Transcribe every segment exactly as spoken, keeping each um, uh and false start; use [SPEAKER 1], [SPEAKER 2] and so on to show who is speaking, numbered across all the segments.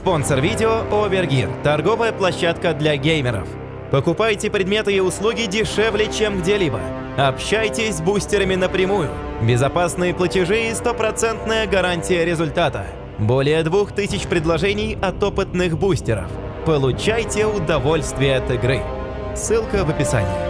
[SPEAKER 1] Спонсор видео – Overgear, торговая площадка для геймеров. Покупайте предметы и услуги дешевле, чем где-либо. Общайтесь с бустерами напрямую. Безопасные платежи и стопроцентная гарантия результата. Более двух тысяч предложений от опытных бустеров. Получайте удовольствие от игры. Ссылка в описании.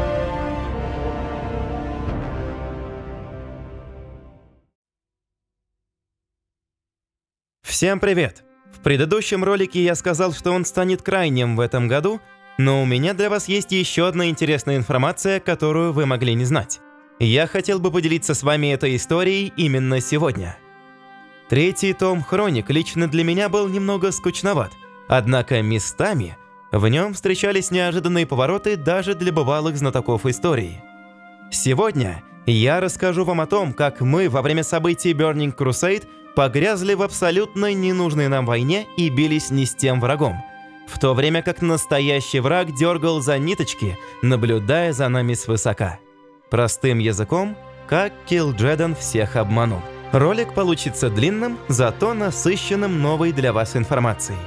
[SPEAKER 1] Всем привет! В предыдущем ролике я сказал, что он станет крайним в этом году, но у меня для вас есть еще одна интересная информация, которую вы могли не знать. Я хотел бы поделиться с вами этой историей именно сегодня. Третий том «Хроник» лично для меня был немного скучноват, однако местами в нем встречались неожиданные повороты даже для бывалых знатоков истории. Сегодня я расскажу вам о том, как мы во время событий Burning Crusade погрязли в абсолютно ненужной нам войне и бились не с тем врагом, в то время как настоящий враг дергал за ниточки, наблюдая за нами свысока. Простым языком, как Киллджеден всех обманул. Ролик получится длинным, зато насыщенным новой для вас информацией.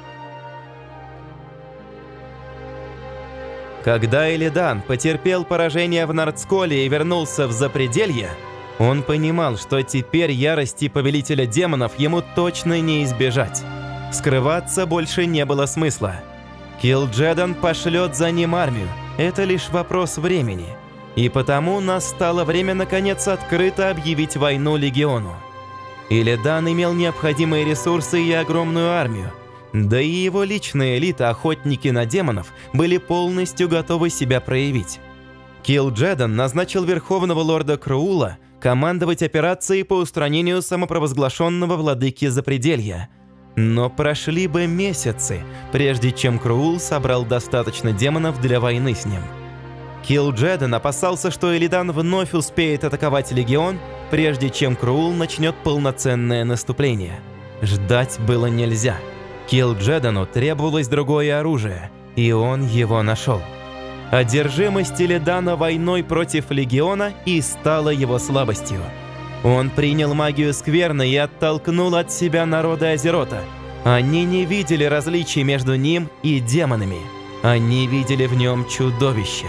[SPEAKER 1] Когда Илидан потерпел поражение в Нардсколе и вернулся в Запределье, он понимал, что теперь ярости повелителя демонов ему точно не избежать. Скрываться больше не было смысла. Киллджеден пошлет за ним армию, это лишь вопрос времени. И потому настало время наконец открыто объявить войну Легиону. Илидан имел необходимые ресурсы и огромную армию. Да и его личная элита, охотники на демонов, были полностью готовы себя проявить. Киллджеден назначил верховного лорда Круула командовать операцией по устранению самопровозглашенного владыки Запределья. Но прошли бы месяцы, прежде чем Круул собрал достаточно демонов для войны с ним. Киллджеден опасался, что Илидан вновь успеет атаковать Легион, прежде чем Круул начнет полноценное наступление. Ждать было нельзя. Киллджедену требовалось другое оружие, и он его нашел. Одержимость Илидана войной против Легиона и стала его слабостью. Он принял магию скверны и оттолкнул от себя народы Азерота. Они не видели различий между ним и демонами. Они видели в нем чудовище.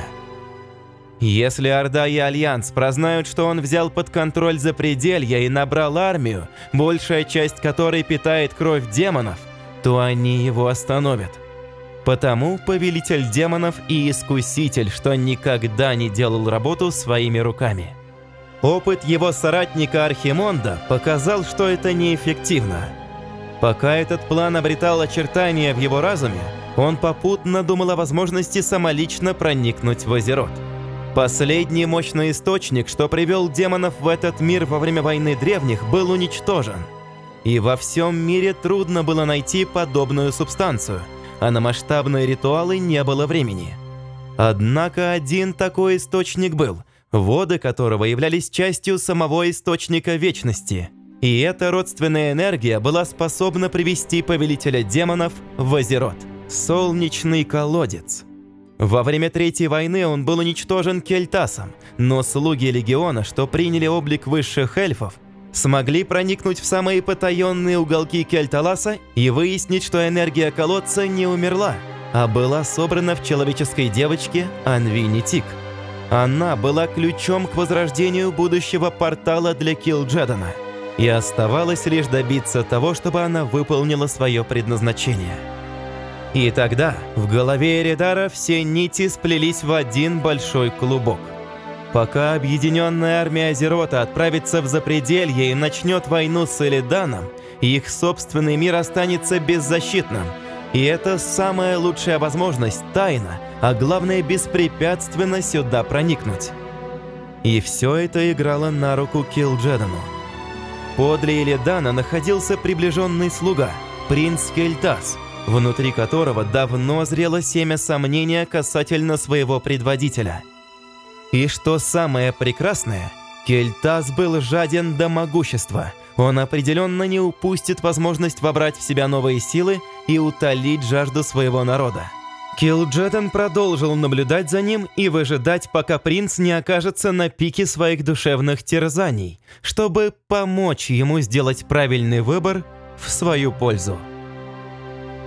[SPEAKER 1] Если Орда и Альянс прознают, что он взял под контроль Запределье и набрал армию, большая часть которой питает кровь демонов, то они его остановят. Потому повелитель демонов и искуситель, что никогда не делал работу своими руками. Опыт его соратника Архимонда показал, что это неэффективно. Пока этот план обретал очертания в его разуме, он попутно думал о возможности самолично проникнуть в Азерот. Последний мощный источник, что привел демонов в этот мир во время войны древних, был уничтожен. И во всем мире трудно было найти подобную субстанцию, а на масштабные ритуалы не было времени. Однако один такой источник был, воды которого являлись частью самого источника вечности. И эта родственная энергия была способна привести повелителя демонов в Азерот. Солнечный колодец. Во время Третьей войны он был уничтожен Кельтасом, но слуги Легиона, что приняли облик высших эльфов, смогли проникнуть в самые потаенные уголки Кельталаса и выяснить, что энергия колодца не умерла, а была собрана в человеческой девочке Анвини Тик. Она была ключом к возрождению будущего портала для Киллджедена, и оставалось лишь добиться того, чтобы она выполнила свое предназначение. И тогда в голове Эридара все нити сплелись в один большой клубок. Пока объединенная армия Азерота отправится в Запределье и начнет войну с Илиданом, их собственный мир останется беззащитным. И это самая лучшая возможность тайно, а главное беспрепятственно сюда проникнуть. И все это играло на руку Киллджедену. Подле Илидана находился приближенный слуга, принц Кельтас, внутри которого давно зрело семя сомнения касательно своего предводителя. И что самое прекрасное, Кельтас был жаден до могущества. Он определенно не упустит возможность вобрать в себя новые силы и утолить жажду своего народа. Киллджеден продолжил наблюдать за ним и выжидать, пока принц не окажется на пике своих душевных терзаний, чтобы помочь ему сделать правильный выбор в свою пользу.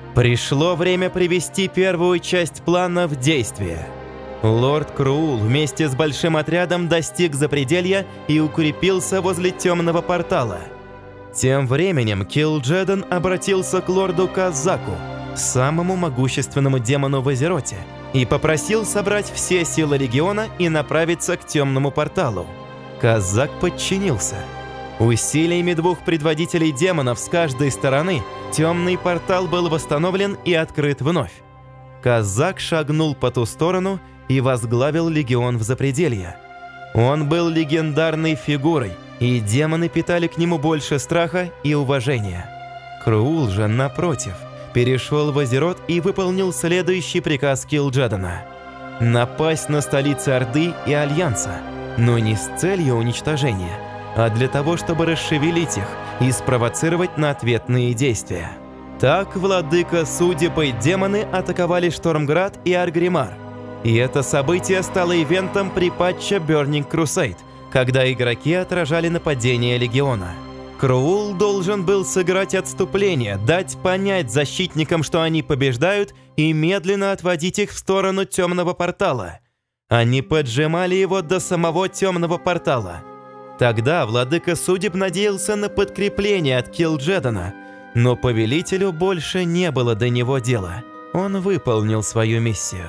[SPEAKER 1] Пришло время привести первую часть плана в действие. Лорд Круул вместе с большим отрядом достиг запределья и укрепился возле темного портала. Тем временем Кил'Джедан обратился к лорду Казаку, самому могущественному демону в Азероте, и попросил собрать все силы региона и направиться к темному порталу. Казак подчинился. Усилиями двух предводителей демонов с каждой стороны темный портал был восстановлен и открыт вновь. Казак шагнул по ту сторону и возглавил легион в запределье. Он был легендарной фигурой, и демоны питали к нему больше страха и уважения. Круул же, напротив, перешел в Азерот и выполнил следующий приказ Кил'Джедана – напасть на столицы Орды и Альянса, но не с целью уничтожения, а для того, чтобы расшевелить их и спровоцировать на ответные действия. Так владыка судеб и демоны атаковали Штормград и Аргримар. И это событие стало ивентом при патче Burning Crusade, когда игроки отражали нападение легиона. Круул должен был сыграть отступление, дать понять защитникам, что они побеждают, и медленно отводить их в сторону темного портала. Они поджимали его до самого темного портала. Тогда владыка судеб надеялся на подкрепление от Кил'Джедана, но повелителю больше не было до него дела. Он выполнил свою миссию.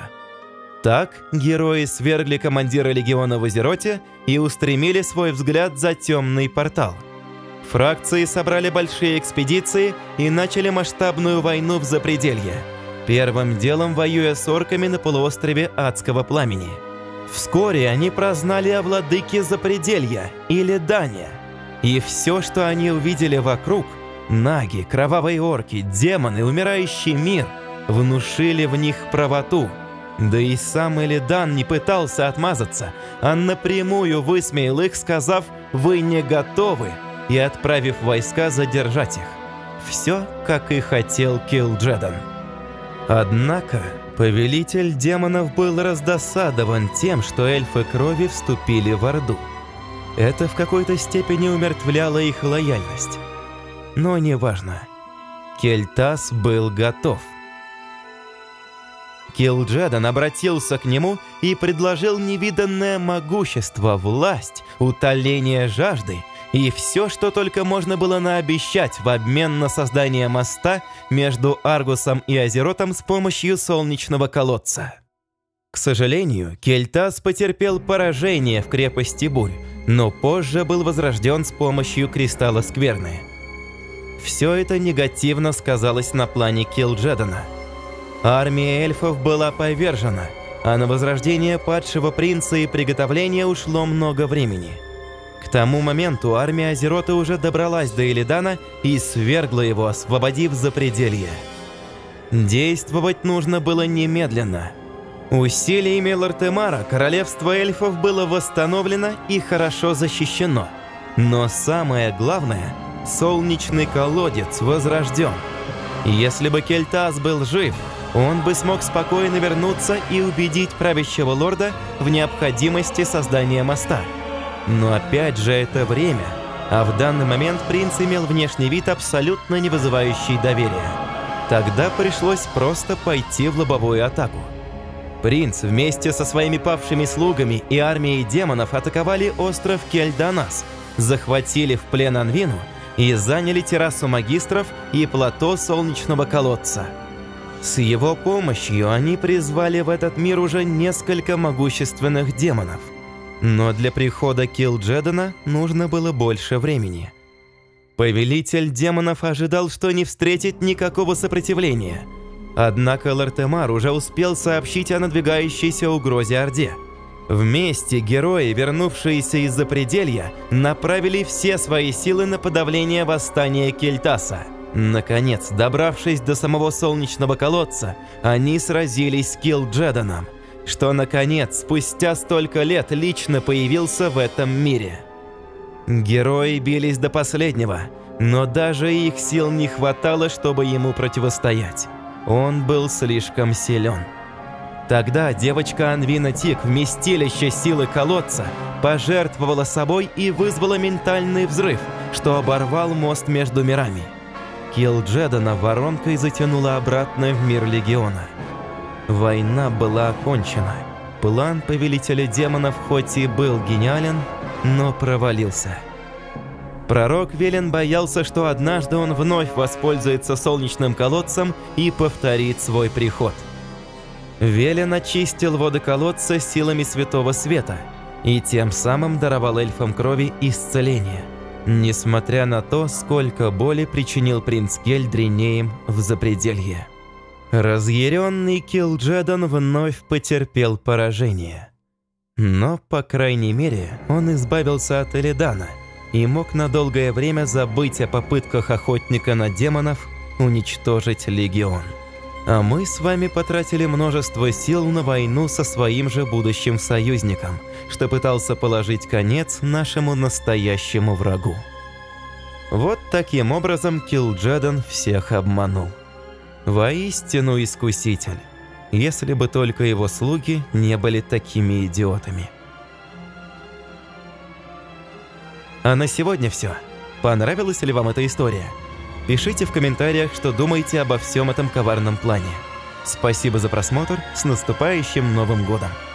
[SPEAKER 1] Так герои свергли командира легиона в Азероте и устремили свой взгляд за темный портал. Фракции собрали большие экспедиции и начали масштабную войну в запределье, первым делом воюя с орками на полуострове Адского Пламени. Вскоре они прознали о владыке запределья, Илидане, и все, что они увидели вокруг – наги, кровавые орки, демоны, умирающий мир – внушили в них правоту. Да и сам Илидан не пытался отмазаться, а напрямую высмеял их, сказав «Вы не готовы», и отправив войска задержать их. Все, как и хотел Кил'Джедан. Однако повелитель демонов был раздосадован тем, что эльфы крови вступили в Орду. Это в какой-то степени умертвляло их лояльность. Но неважно. Кельтас был готов. Кил'Джедан обратился к нему и предложил невиданное могущество, власть, утоление жажды и все, что только можно было наобещать в обмен на создание моста между Аргусом и Азеротом с помощью солнечного колодца. К сожалению, Кельтас потерпел поражение в крепости Бурь, но позже был возрожден с помощью Кристалла Скверны. Все это негативно сказалось на плане Кил'Джедана. Армия эльфов была повержена, а на возрождение падшего принца и приготовление ушло много времени. К тому моменту армия Азерота уже добралась до Илидана и свергла его, освободив запределье. Действовать нужно было немедленно. Усилиями Лортемара королевство эльфов было восстановлено и хорошо защищено. Но самое главное, солнечный колодец возрожден. Если бы Кельтас был жив, он бы смог спокойно вернуться и убедить правящего лорда в необходимости создания моста. Но опять же это время, а в данный момент принц имел внешний вид, абсолютно не вызывающий доверия. Тогда пришлось просто пойти в лобовую атаку. Принц вместе со своими павшими слугами и армией демонов атаковали остров Кельданас, захватили в плен Анвину и заняли террасу магистров и плато Солнечного колодца. С его помощью они призвали в этот мир уже несколько могущественных демонов. Но для прихода Кил'Джедана нужно было больше времени. Повелитель демонов ожидал, что не встретит никакого сопротивления. Однако Лортемар уже успел сообщить о надвигающейся угрозе Орде. Вместе герои, вернувшиеся из запределья, направили все свои силы на подавление восстания Кельтаса. Наконец, добравшись до самого Солнечного колодца, они сразились с Кил'Джеданом, что, наконец, спустя столько лет лично появился в этом мире. Герои бились до последнего, но даже их сил не хватало, чтобы ему противостоять. Он был слишком силен. Тогда девочка Анвина Тик, вместилище силы колодца, пожертвовала собой и вызвала ментальный взрыв, что оборвал мост между мирами. Килджедана воронкой затянуло обратно в мир Легиона. Война была окончена. План Повелителя Демонов хоть и был гениален, но провалился. Пророк Велен боялся, что однажды он вновь воспользуется солнечным колодцем и повторит свой приход. Велен очистил воды колодца силами Святого Света и тем самым даровал эльфам крови исцеление, несмотря на то, сколько боли причинил принц Гельдринеем в Запределье. Разъяренный Килджедан вновь потерпел поражение. Но, по крайней мере, он избавился от Элидана и мог на долгое время забыть о попытках охотника на демонов уничтожить Легион. А мы с вами потратили множество сил на войну со своим же будущим союзником, что пытался положить конец нашему настоящему врагу. Вот таким образом Килджедан всех обманул. Воистину искуситель, если бы только его слуги не были такими идиотами. А на сегодня все. Понравилась ли вам эта история? Пишите в комментариях, что думаете обо всем этом коварном плане. Спасибо за просмотр, с наступающим Новым годом!